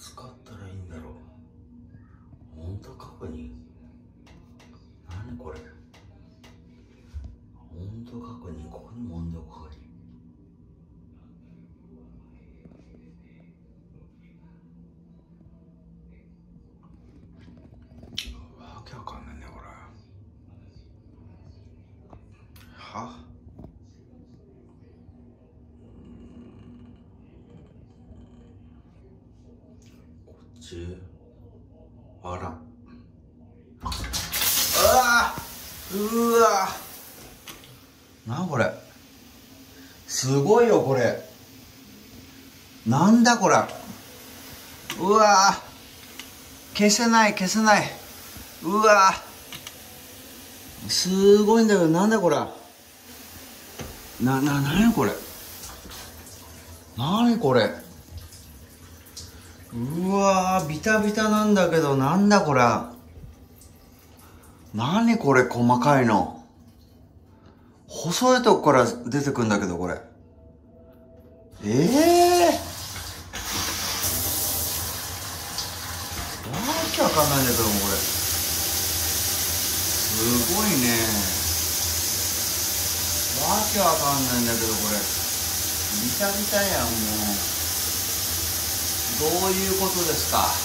使ったらいいんだろう。温度確認、何これ。温度確認、ここにも温度確認。わけわかんないねこれ。はこっち、あら、うわ、なこれ、すごいよこれ。なんだこれ。うわ、消せない消せない。うわ、すごいんだけど、なんだこれ。なにこれ。なにこれ。うわ、ビタビタなんだけど、なんだこれ。なにこれ、細かいの。細いとこから出てくんだけど、これ。わけわかんないんだけども、これ。すごいね。わけわかんないんだけど、これ。ビタビタやん、もう。どういうことですか。